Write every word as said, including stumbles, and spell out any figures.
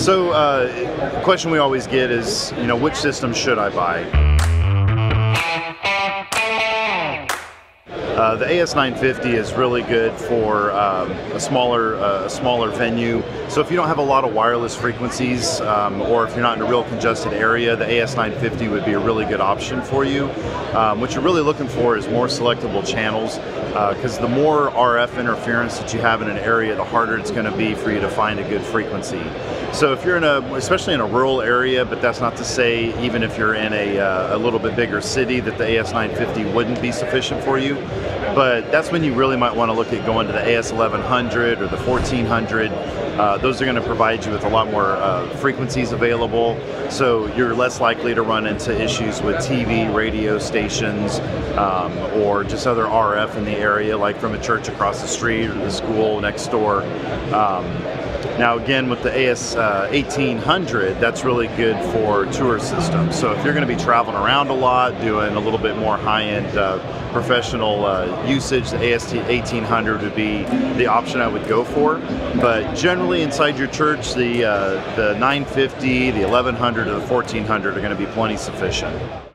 So, uh, the question we always get is, you know, which system should I buy? Uh, the A S nine fifty is really good for um, a smaller uh, a smaller venue. So if you don't have a lot of wireless frequencies, um, or if you're not in a real congested area, the A S nine fifty would be a really good option for you. Um, what you're really looking for is more selectable channels, because uh, the more R F interference that you have in an area, the harder it's going to be for you to find a good frequency. So if you're in a, especially in a rural area, but that's not to say even if you're in a, uh, a little bit bigger city that the A S nine fifty wouldn't be sufficient for you. But that's when you really might want to look at going to the A S eleven hundred or the fourteen hundred. Uh, those are going to provide you with a lot more uh, frequencies available, so you're less likely to run into issues with T V, radio stations, um, or just other R F in the area, like from a church across the street or the school next door. Um, Now again, with the A S uh, eighteen hundred, that's really good for tour systems. So if you're going to be traveling around a lot, doing a little bit more high-end uh, professional uh, usage, the A S eighteen hundred would be the option I would go for. But generally inside your church, the, uh, the nine fifty, the eleven hundred, or the fourteen hundred are going to be plenty sufficient.